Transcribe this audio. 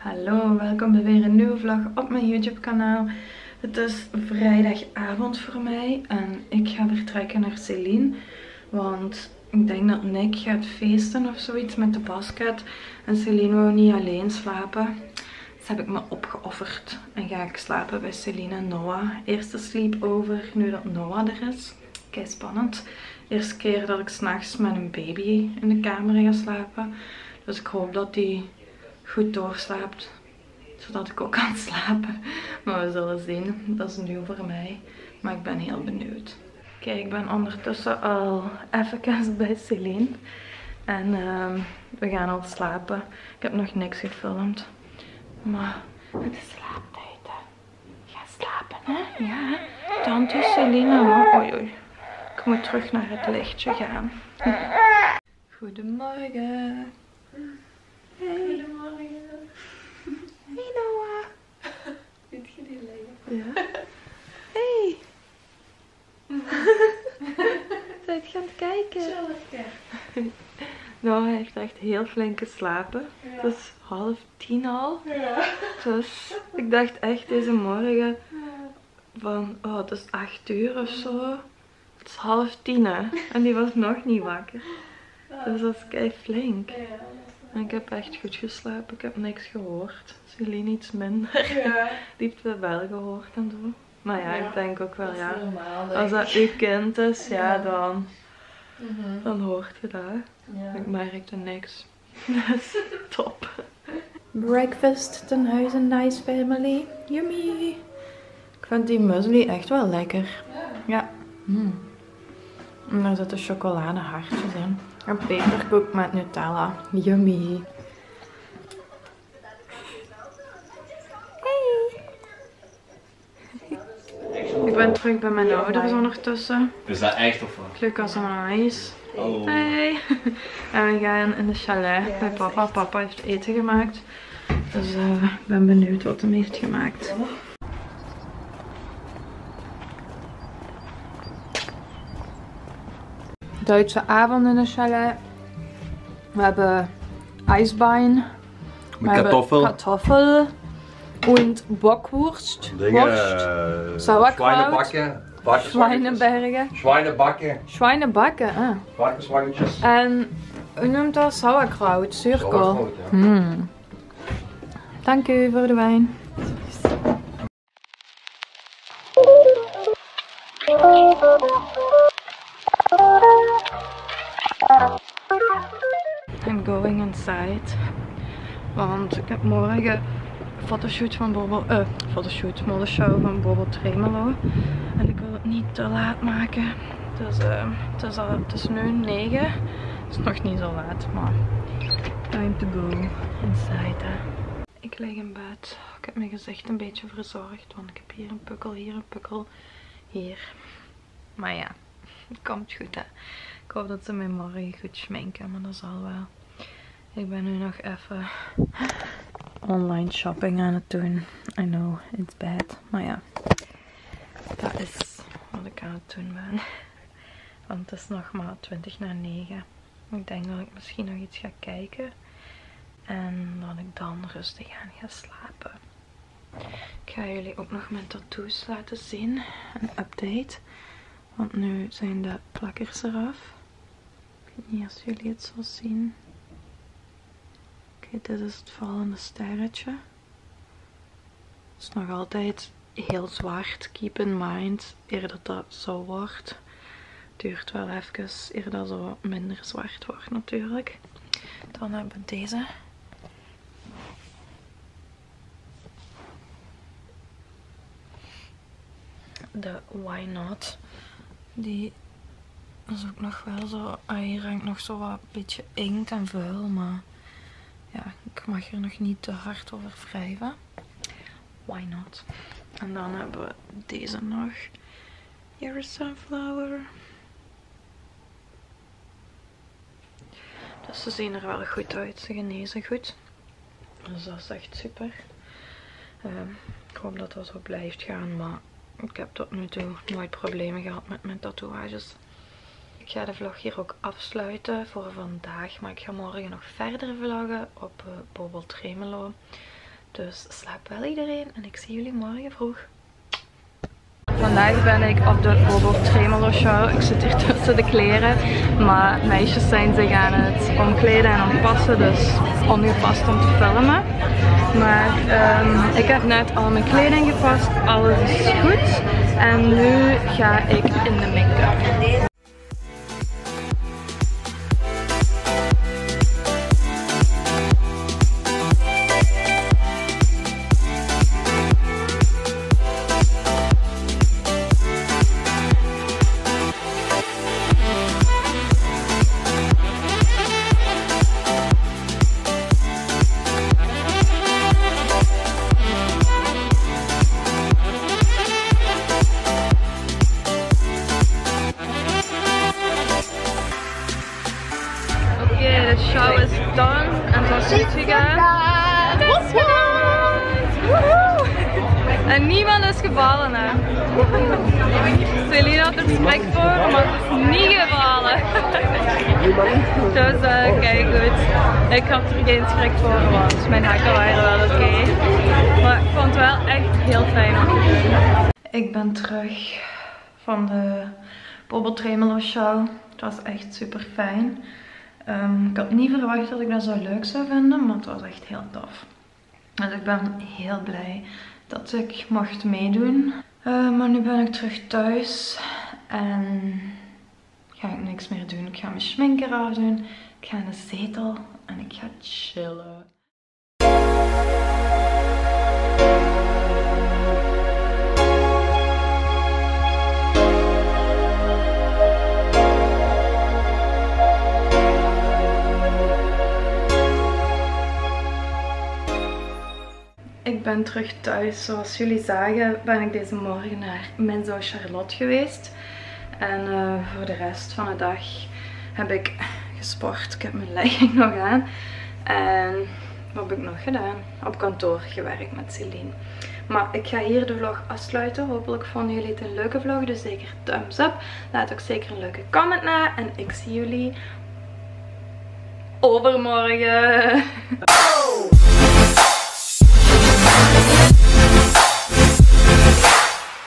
Hallo, welkom bij weer een nieuwe vlog op mijn YouTube kanaal. Het is vrijdagavond voor mij en ik ga vertrekken naar Celine. Want ik denk dat Nick gaat feesten of zoiets met de basket. En Celine wou niet alleen slapen. Dus heb ik me opgeofferd en ga ik slapen bij Celine en Noah. Eerste sleepover nu dat Noah er is. Kijk, spannend. Eerste keer dat ik 's nachts met een baby in de kamer ga slapen. Dus ik hoop dat die goed doorslaapt, zodat ik ook kan slapen. Maar we zullen zien. Dat is nieuw voor mij. Maar ik ben heel benieuwd. Kijk, ik ben ondertussen al even bij Celine. En we gaan al slapen. Ik heb nog niks gefilmd. Maar het is slaaptijd, hè. Ga slapen, hè. Ja, tante Celine. Oei, oei. Ik moet terug naar het lichtje gaan. Goedemorgen. Hey. Goedemorgen. Hey Noah. Vind je die liggen? Ja. Hey. Zijt gaan kijken? Nou, hij heeft echt heel flink geslapen. Ja. Het is 9:30 al. Ja. Dus ik dacht echt deze morgen van, oh het is 8 uur of zo. Het is 9:30 hè. En die was nog niet wakker. Dus dat is kei flink. En ik heb echt goed geslapen. Ik heb niks gehoord. Celine iets minder. Ja. Die heeft het wel gehoord en zo. Maar ja, ik denk ook wel, ja. Normaal, Als dat uw kind is, ja, Mhm. dan hoort je dat. Ja. Ik merkte niks. Dat is top. Breakfast ten huize Nice Family. Yummy. Ik vind die muesli echt wel lekker. Ja. En daar zitten chocoladehartjes in. En peperkoek met Nutella. Yummy. Hey. Ik ben terug bij mijn ouders ondertussen. Is dat echt of wat? Lucas en Anaïs. Hallo. Hey. En we gaan in de chalet bij papa. Papa heeft eten gemaakt. Dus ik ben benieuwd wat hij heeft gemaakt. Duitse avond in de chalet. We hebben Eisbein. Met kartoffel. Kartoffel. Und Bockwurst. Worst. Sauerkraut. Schweinebacken. Schweinebergen. Schweinebacken. Schweinebakken, ah. Varkenswangetjes. En hoe noemt dat? Sauerkraut, zuurkool. Sauerkraut, ja. Dank u voor de wijn. I'm going inside. Want ik heb morgen fotoshoot van modeshow van Bobo Tremelo. En ik wil het niet te laat maken. Dus het is nu 9. Het is nog niet zo laat, maar time to go inside. Hè. Ik lig in bed. Ik heb mijn gezicht een beetje verzorgd, want ik heb hier een pukkel, hier een pukkel, hier. Maar ja, het komt goed hè. Ik hoop dat ze mij morgen goed schminken, maar dat zal wel. Ik ben nu nog even online shopping aan het doen. I know, it's bad. Maar ja, dat is wat ik aan het doen ben. Want het is nog maar 9:20. Ik denk dat ik misschien nog iets ga kijken. En dat ik dan rustig aan ga slapen. Ik ga jullie ook nog mijn tattoos laten zien. Een update. Want nu zijn de plakkers eraf. Ik weet niet of jullie het zo zien. Oké, dit is het vallende sterretje. Het is nog altijd heel zwart. Keep in mind, eer dat dat zo wordt. Het duurt wel even, eer dat zo minder zwart wordt natuurlijk. Dan hebben we deze. De Why Not. Die is ook nog wel zo, hier hangt nog zo wat beetje inkt en vuil, maar ja, ik mag er nog niet te hard over wrijven. Why not? En dan hebben we deze nog. You're a sunflower. Dus ze zien er wel goed uit, ze genezen goed. Dus dat is echt super. Ik hoop dat dat zo blijft gaan, maar ik heb tot nu toe nooit problemen gehad met mijn tatoeages. Ik ga de vlog hier ook afsluiten voor vandaag, maar ik ga morgen nog verder vloggen op Bobo Tremelo. Dus slaap wel iedereen en ik zie jullie morgen vroeg. Vandaag ben ik op de Bobo Tremelo show. Ik zit hier tussen de kleren, maar meisjes zijn zich aan het omkleden en ontpassen, dus ongepast om te filmen. Maar ik heb net al mijn kleding gepast, alles is goed en nu ga ik in de make-up. De show is done en zoals het gegaan. Het is gedaan! Woehoe! En niemand is gevallen, hè. Celine had er schrik voor, maar het is niet gevallen. Dus kijk goed. Ik had er geen schrik voor, want mijn hakken waren wel oké. Maar ik vond het wel echt heel fijn om te doen. Ik ben terug van de Bobo Tremelo show. Het was echt super fijn. Ik had niet verwacht dat ik dat zo leuk zou vinden, maar het was echt heel tof. Dus ik ben heel blij dat ik mocht meedoen. Maar nu ben ik terug thuis en ga ik niks meer doen. Ik ga mijn schmink eraf doen, ik ga in de zetel en ik ga chillen. Ik ben terug thuis. Zoals jullie zagen ben ik deze morgen naar Menzo Charlotte geweest. En voor de rest van de dag heb ik gesport. Ik heb mijn legging nog aan. En wat heb ik nog gedaan? Op kantoor gewerkt met Celine. Maar ik ga hier de vlog afsluiten. Hopelijk vonden jullie het een leuke vlog. Dus zeker thumbs up. Laat ook zeker een leuke comment na. En ik zie jullie overmorgen.